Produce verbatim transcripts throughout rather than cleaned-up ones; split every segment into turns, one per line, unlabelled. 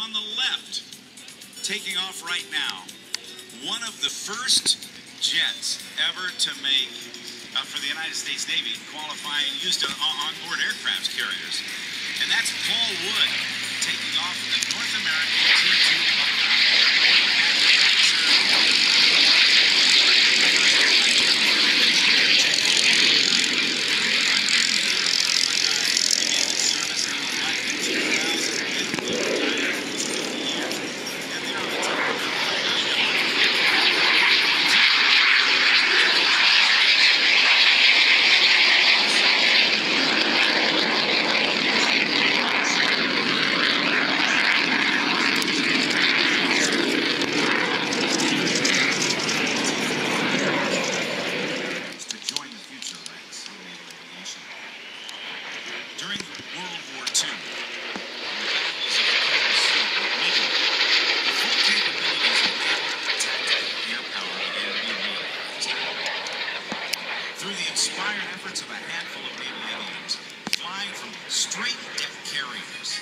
on the left, taking off right now, one of the first jets ever to make, uh, for the United States Navy, qualifying, used on onboard aircraft carriers. And that's Paul Wood taking off the North American T two During World War Two, the full capabilities of naval tactical air power began to be realized. Through the inspired efforts of a handful of naval aliens, flying from straight deck carriers.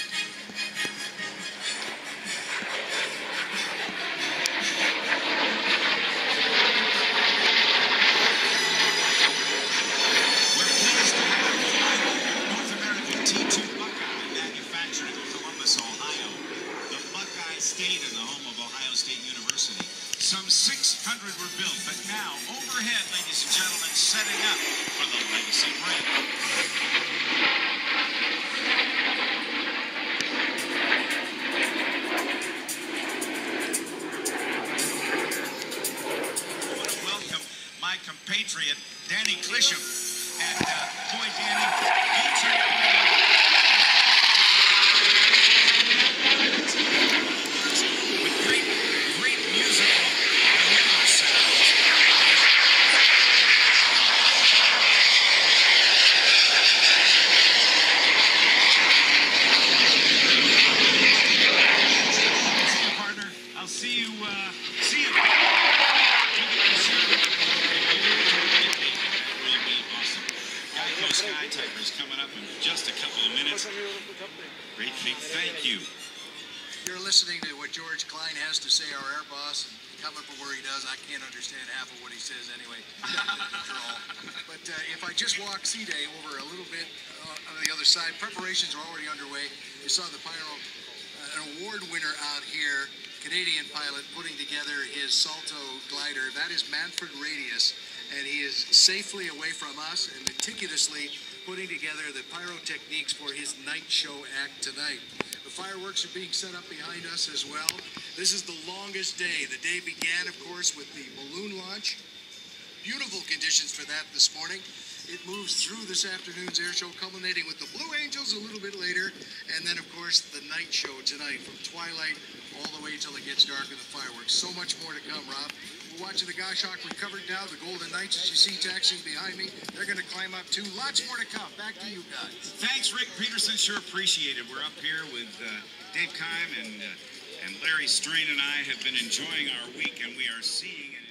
Stayed in the home of Ohio State University. Some six hundred were built, but now overhead, ladies and gentlemen, setting up for the legacy break. I want to welcome my compatriot, Danny Clisham. And uh, boy, Danny, featured see you, uh, see you. That will be awesome. Geico Sky Tiger is coming up in just a couple of minutes. Great big thank you.
You're listening to what George Klein has to say, our air boss, and coming from where he does, I can't understand half of what he says anyway. But uh, if I just walk C-Day over a little bit uh, on the other side, preparations are already underway. You saw the Pyro, uh, an award winner out here, Canadian pilot, putting together his Salto glider. That is Manfred Radius, and he is safely away from us and meticulously putting together the pyrotechniques for his night show act tonight. The fireworks are being set up behind us as well. This is the longest day. The day began, of course, with the balloon launch. Beautiful conditions for that this morning. It moves through this afternoon's air show, culminating with the Blue Angels a little bit later, and then, of course, the night show tonight from twilight all the way till it gets dark with the fireworks. So much more to come, Rob. We're watching the Goshawk recovered now. The Golden Knights, as you see, taxiing behind me. They're going to climb up, too. Lots more to come. Back to you guys.
Thanks, Rick Peterson. Sure appreciate it. We're up here with uh, Dave Keim and, uh, and Larry Strain, and I have been enjoying our week, and we are seeing...